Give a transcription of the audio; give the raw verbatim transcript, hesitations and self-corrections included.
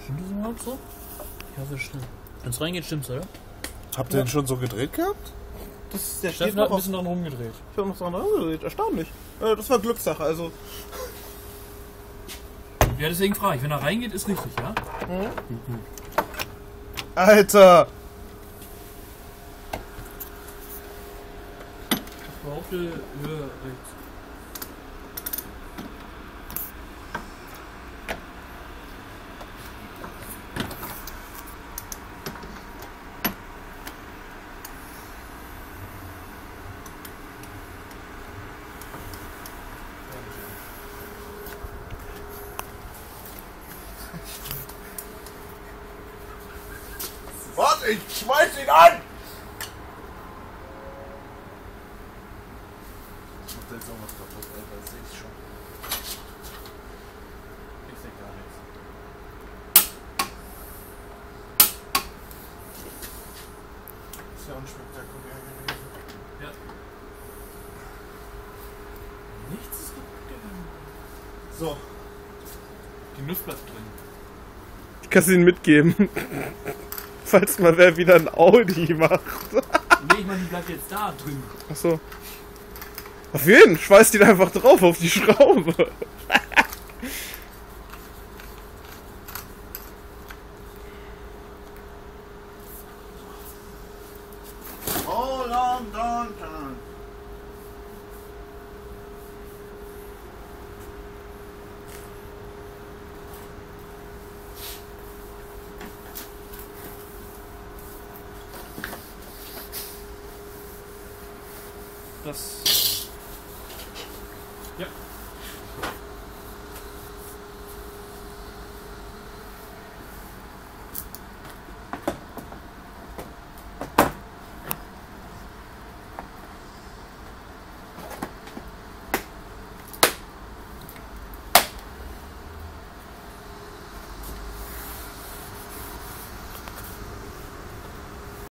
Stimmt das überhaupt so? Ich hoffe, es stimmt. Wenn es reingeht, stimmt's, oder? Habt ihr Ja. den schon so gedreht gehabt? Das ist der Steffen steht hat noch ein auf. bisschen dran rumgedreht. Ich habe noch dran rumgedreht. Erstaunlich. Äh, Das war Glückssache, also. Ja, deswegen frage ich. Wenn er reingeht, ist richtig, ja? Alter! Ich behaupte, Höhe rechts. Warte, ich schmeiß ihn an! Ich mach da jetzt auch was kaputt, Alter, das seh ich schon. Ich seh gar nichts. Ist ja unspektakulär gewesen. Ja. Nichts ist kaputt gegangen. So. Die Nuss bleibt drin. Ich kann es ihnen mitgeben. Falls mal wer wieder ein Audi macht. Nee, ich meine, die bleibt jetzt da drin. Achso. Auf jeden, schweißt ihn einfach drauf auf die Schraube. Oh, long, long time. Das